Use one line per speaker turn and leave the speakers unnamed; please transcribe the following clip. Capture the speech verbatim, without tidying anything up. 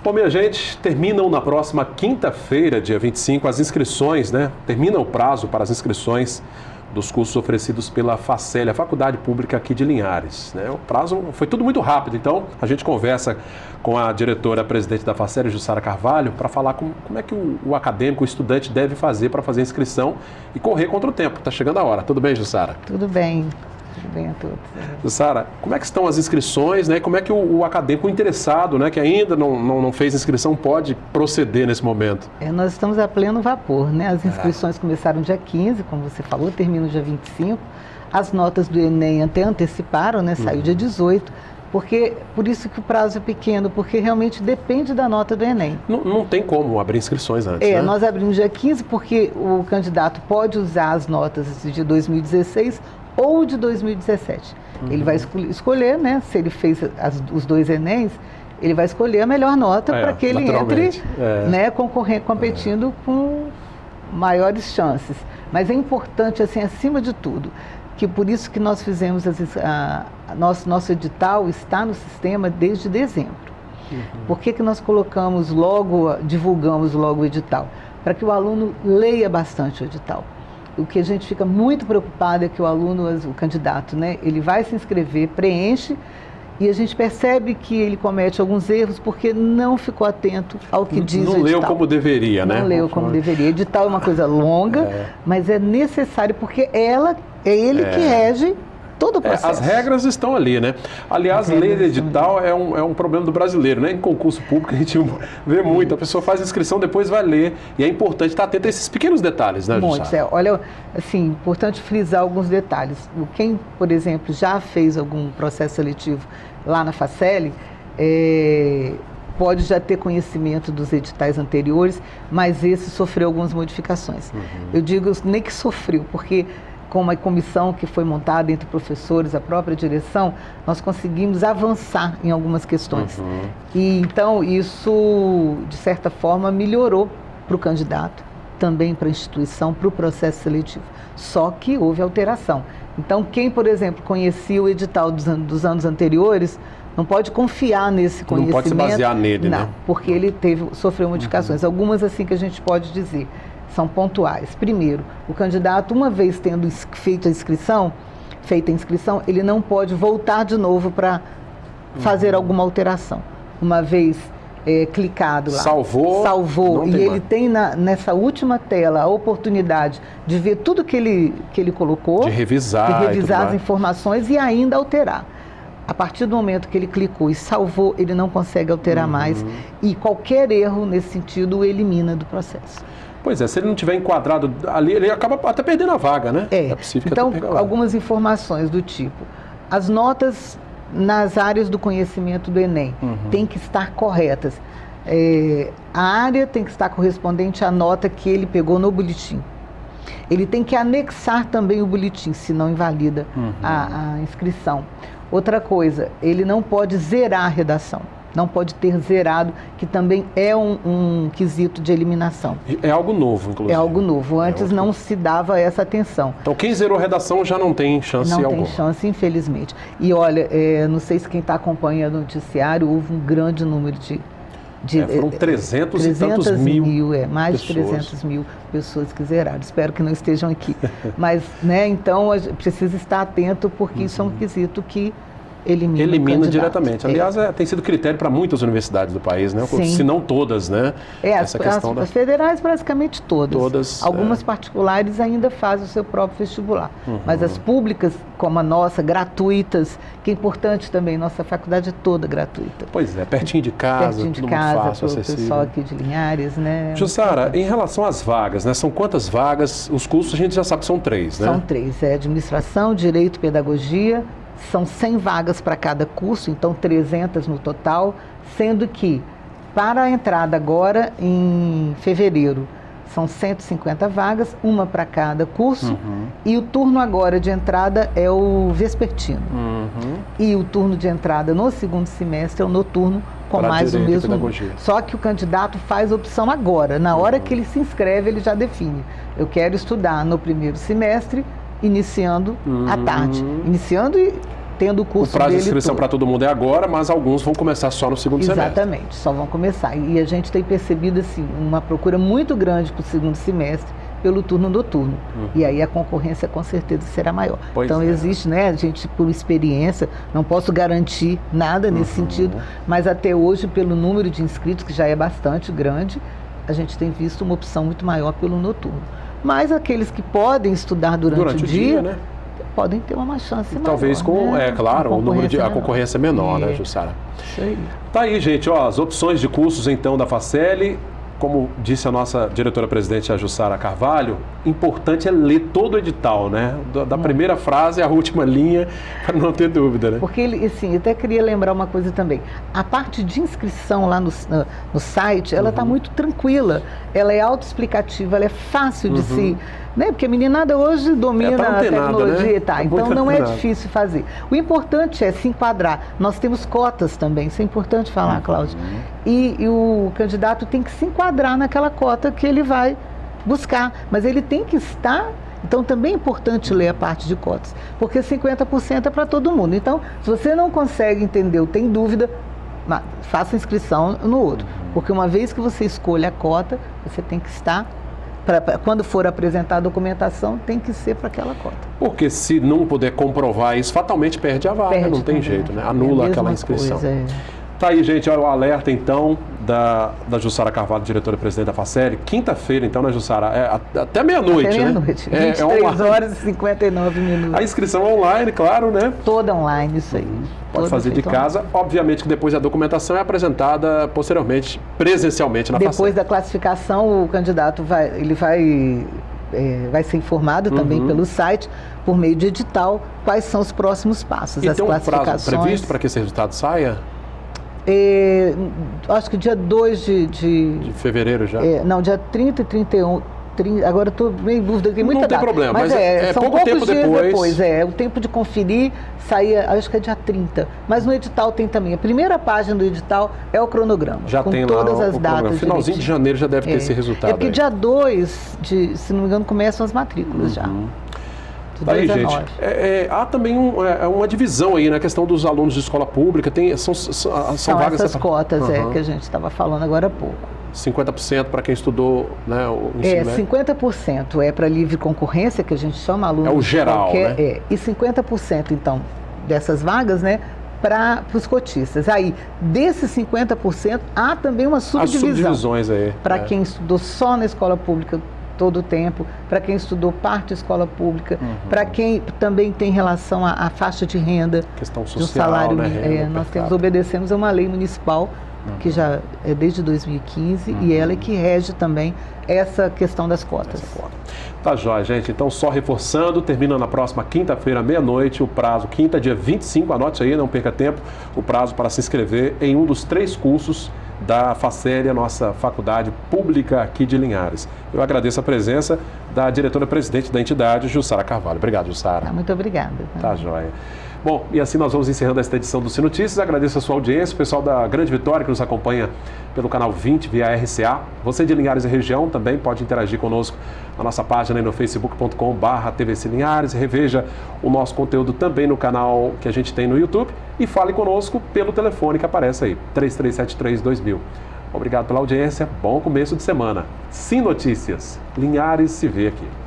Bom, minha gente, terminam na próxima quinta-feira, dia vinte e cinco, as inscrições, né? Termina o prazo para as inscrições dos cursos oferecidos pela Facel, a Faculdade Pública aqui de Linhares, né? O prazo foi tudo muito rápido, então a gente conversa com a diretora presidente da Facel, Jussara Carvalho, para falar com, como é que o, o acadêmico, o estudante deve fazer para fazer a inscrição e correr contra o tempo. Está chegando a hora. Tudo bem, Jussara?
Tudo bem. Tudo bem a todos.
Jussara, como é que estão as inscrições, né? Como é que o, o acadêmico interessado, né, que ainda não, não, não fez inscrição, pode proceder nesse momento?
É, nós estamos a pleno vapor, né? As inscrições é. começaram dia quinze, como você falou, terminam dia vinte e cinco. As notas do Enem até anteciparam, né? Saiu uhum. dia dezoito. Porque, por isso que o prazo é pequeno, porque realmente depende da nota do Enem.
Não, não tem como abrir inscrições antes,
É,
né?
nós abrimos dia quinze porque o candidato pode usar as notas de dois mil e dezesseis ou de dois mil e dezessete. Uhum. Ele vai escolher, né, se ele fez as, os dois Enems, ele vai escolher a melhor nota é, para que ele entre é. né, concorrendo, competindo é. com maiores chances. Mas é importante, assim, acima de tudo, que por isso que nós fizemos, as, a, a nosso, nosso edital está no sistema desde dezembro. Uhum. Por que que nós colocamos logo, divulgamos logo o edital? Para que o aluno leia bastante o edital. O que a gente fica muito preocupado é que o aluno, o candidato, né, ele vai se inscrever, preenche, e a gente percebe que ele comete alguns erros porque não ficou atento ao que diz
não
o edital.
Não leu como deveria, né?
Não leu como deveria. Edital é uma coisa longa, é. mas é necessário porque ela, é ele é. que rege todo o processo.
É, as regras estão ali, né? Aliás, lei de edital é um, é um problema do brasileiro, né? Em concurso público a gente vê muito, a pessoa faz a inscrição, depois vai ler, e é importante estar atento a esses pequenos detalhes, né,
Montes, é. Olha, assim, importante frisar alguns detalhes. Quem, por exemplo, já fez algum processo seletivo lá na Facel, é, pode já ter conhecimento dos editais anteriores, mas esse sofreu algumas modificações. Uhum. Eu digo nem que sofreu, porque com uma comissão que foi montada entre professores, a própria direção, nós conseguimos avançar em algumas questões. Uhum. E então isso, de certa forma, melhorou para o candidato, também para a instituição, para o processo seletivo. Só que houve alteração. Então, quem, por exemplo, conhecia o edital dos, an dos anos anteriores, não pode confiar nesse conhecimento.
Não pode se basear nele,
não,
né?
Porque ele teve, sofreu modificações. Uhum. Algumas, assim, que a gente pode dizer. São pontuais. Primeiro, o candidato, uma vez tendo feito a inscrição, feita a inscrição, ele não pode voltar de novo para fazer uhum. alguma alteração. Uma vez é, clicado lá,
salvou,
salvou e ele mais. tem na, nessa última tela a oportunidade de ver tudo que ele, que ele colocou,
de revisar,
de revisar as informações e ainda alterar. A partir do momento que ele clicou e salvou, ele não consegue alterar uhum. mais e qualquer erro nesse sentido o elimina do processo.
Pois é, se ele não tiver enquadrado ali, ele acaba até perdendo a vaga, né?
É, é possível então, algumas informações do tipo, as notas nas áreas do conhecimento do Enem uhum. têm que estar corretas. É, a área tem que estar correspondente à nota que ele pegou no boletim. Ele tem que anexar também o boletim, senão invalida uhum. a, a inscrição. Outra coisa, ele não pode zerar a redação. Não pode ter zerado, que também é um, um quesito de eliminação.
É algo novo, inclusive.
É algo novo. Antes é algo... não se dava essa atenção.
Então, quem zerou a redação já não tem chance
alguma.
alguma.
Não tem chance, infelizmente. E olha, é, não sei se quem está acompanhando o noticiário, houve um grande número de... de
é, foram trezentos e tantos mil,
mil é, mais
pessoas.
de trezentos mil pessoas que zeraram. Espero que não estejam aqui. Mas, né, então, a gente precisa estar atento, porque uhum. isso é um quesito que elimina,
elimina diretamente. Aliás, é. É, tem sido critério para muitas universidades do país, né? Se não todas, né?
É, Essa as, questão as, da... as federais praticamente todas.
Todas.
Algumas
é.
particulares ainda fazem o seu próprio vestibular. Uhum. Mas as públicas, como a nossa, gratuitas, que é importante também, nossa faculdade é toda gratuita.
Pois é, pertinho de casa,
pertinho de
tudo
casa,
muito fácil,
acessível. O pessoal aqui de Linhares, né?
Jussara, em relação às vagas, né? São quantas vagas? Os cursos a gente já sabe que são três, né?
São três, é administração, direito e pedagogia. São cem vagas para cada curso, então trezentas no total, sendo que para a entrada agora em fevereiro são cento e cinquenta vagas, uma para cada curso, uhum. e o turno agora de entrada é o vespertino. Uhum. E o turno de entrada no segundo semestre é o noturno, com pra mais o mesmo número. Só que o candidato faz opção agora, na hora uhum. que ele se inscreve, ele já define. Eu quero estudar no primeiro semestre, iniciando uhum. à tarde. Iniciando e tendo o curso
O prazo
dele
de inscrição para todo mundo é agora, mas alguns vão começar só no segundo semestre.
Exatamente, só vão começar. E a gente tem percebido assim, uma procura muito grande para o segundo semestre pelo turno noturno. Uhum. E aí a concorrência com certeza será maior. Pois então é. existe, né, a gente por experiência, não posso garantir nada nesse uhum. sentido, mas até hoje, pelo número de inscritos, que já é bastante grande, a gente tem visto uma opção muito maior pelo noturno. Mas aqueles que podem estudar durante, durante o dia, dia né? podem ter uma chance maior.
Talvez com, né? é claro, o número de, a concorrência menor, é. né, Jussara?
Isso aí.
Tá aí, gente, ó, as opções de cursos, então, da Faceli. Como disse a nossa diretora-presidente, a Jussara Carvalho, importante é ler todo o edital, né? Da, da primeira frase à última linha, para não ter dúvida, né?
Porque, assim, eu até queria lembrar uma coisa também. A parte de inscrição lá no, no, no site, ela está uhum. muito tranquila. Ela é autoexplicativa, ela é fácil de uhum. se... Né? Porque a meninada hoje domina é, tá a tecnologia, né? tá? Então não é difícil fazer. O importante é se enquadrar. Nós temos cotas também, isso é importante falar, uhum. Cláudio. E, e o candidato tem que se enquadrar naquela cota que ele vai buscar. Mas ele tem que estar... Então também é importante ler a parte de cotas, porque cinquenta por cento é para todo mundo. Então, se você não consegue entender ou tem dúvida, faça inscrição no outro. Porque uma vez que você escolhe a cota, você tem que estar... Pra, pra, quando for apresentar a documentação, tem que ser para aquela cota.
Porque se não puder comprovar isso, fatalmente perde a vaga, perde não tem jeito, né? Anula é aquela inscrição. Coisa, é. Tá aí, gente, olha o alerta, então, da, da Jussara Carvalho, diretora-presidente da Faceli. Quinta-feira, então, né, Jussara? É, até meia-noite,
até meia-noite, né? vinte e três horas e cinquenta e nove minutos.
A inscrição online, claro, né?
Toda online, isso aí. Uhum.
Pode Toda fazer de casa. Online. Obviamente que depois a documentação é apresentada posteriormente, presencialmente na Faceli.
Depois da classificação, o candidato vai, ele vai, é, vai ser informado uhum. também pelo site, por meio de edital, quais são os próximos passos,
e
as
tem um
classificações.
Prazo previsto para que esse resultado saia?
É, acho que dia dois de, de...
De fevereiro já?
É, não, dia trinta e trinta e um... trinta, agora estou meio em dúvida, tem muita
Não tem
data,
problema, mas,
mas
é,
é, são
pouco tempo
dias
depois.
depois. É, o tempo de conferir saía, acho que é dia trinta. Mas no edital tem também. A primeira página do edital é o cronograma.
Já
com
tem
todas
lá
as
o
datas.
Finalzinho
direitinho.
de janeiro já deve ter
é.
esse resultado.
É porque
aí.
dia dois, de, se não me engano, começam as matrículas uhum. já.
Tá aí, gente. É, é, há também um, é, uma divisão aí na questão dos alunos de escola pública. Tem, são, são, são,
são
vagas
essas cotas
uhum.
é, que a gente estava falando agora há pouco.
cinquenta por cento para quem estudou, né, o ensino
É,
médio.
cinquenta por cento é para livre concorrência, que a gente chama aluno.
É o geral,
qualquer,
né?
É, e cinquenta por cento, então, dessas vagas, né, para os cotistas. Aí, desses cinquenta por cento, há também uma subdivisão. As
subdivisões aí.
Para
é.
quem estudou só na escola pública todo o tempo, para quem estudou parte da escola pública, uhum. para quem também tem relação à, à faixa de renda,
questão social,
do salário,
né,
é, nós temos, obedecemos a uma lei municipal uhum. que já é desde dois mil e quinze uhum. e ela é que rege também essa questão das cotas.
Tá jóia, gente. Então, só reforçando, termina na próxima quinta-feira, meia-noite, o prazo, quinta, dia vinte e cinco, anote aí, não perca tempo, o prazo para se inscrever em um dos três cursos da Faceli, a nossa faculdade pública aqui de Linhares. Eu agradeço a presença da diretora-presidente da entidade, Jussara Carvalho. Obrigado, Jussara.
Ah, muito obrigada.
Tá jóia. Bom, e assim nós vamos encerrando esta edição do Cine Notícias. Agradeço a sua audiência, o pessoal da Grande Vitória que nos acompanha pelo canal vinte via R C A. Você de Linhares e região também pode interagir conosco na nossa página aí no facebook ponto com barra T V C Linhares. Reveja o nosso conteúdo também no canal que a gente tem no YouTube e fale conosco pelo telefone que aparece aí, três três sete três dois mil. Obrigado pela audiência, bom começo de semana. Cine Notícias, Linhares se vê aqui.